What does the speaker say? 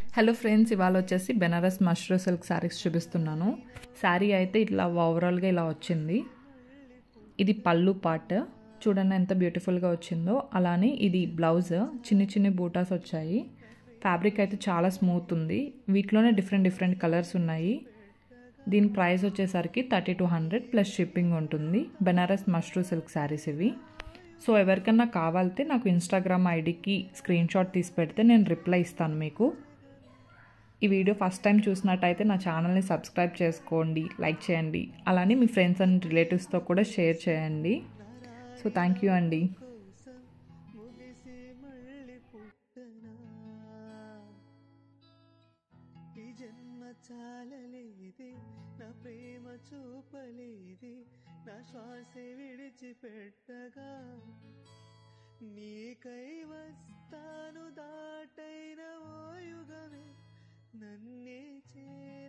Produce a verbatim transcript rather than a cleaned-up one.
Hello friends, ఇవాళ వచ్చేసి Banaras mashru silk saris చూపిస్తున్నాను. శారీ అయితే ఇట్లా ఓవరాల్గా ఇలా వచ్చింది. ఇది పళ్ళు పార్ట్ చూడండి ఎంత బ్యూటిఫుల్గా వచ్చిందో. అలానే ఇది బ్లౌజ్, చిన్ని చిన్ని బూటాస్ వచ్చాయి. ఫ్యాబ్రిక్ అయితే చాలా స్మూత్ ఉంది. వీటిలోనే డిఫరెంట్ డిఫరెంట్ కలర్స్ ఉన్నాయి. దీని ప్రైస్ వచ్చేసరికి thirty two hundred plus shipping ఉంటుంది. బెనారస్ మష్రూ సిల్క్ శారీస్ ఇవి. సో ఎవరికన్నా కావాలితే నాకు ఇన్స్టాగ్రామ్ ఐడికి స్క్రీన్ షాట్ తీసి పెడితే నేను రిప్లై ఇస్తాను మీకు. ఈ వీడియో ఫస్ట్ టైం చూసినట్టయితే నా ఛానల్ని సబ్స్క్రైబ్ చేసుకోండి, లైక్ చేయండి. అలానే మీ ఫ్రెండ్స్ అండ్ రిలేటివ్స్తో కూడా షేర్ చేయండి. సో థ్యాంక్ యూ అండి. నా ప్రేమ చూపలేది, నా శ్వాస విడిచిపెట్టగా నీకై వస్తాను దాటైన ఓ యుగమే నన్నే చేర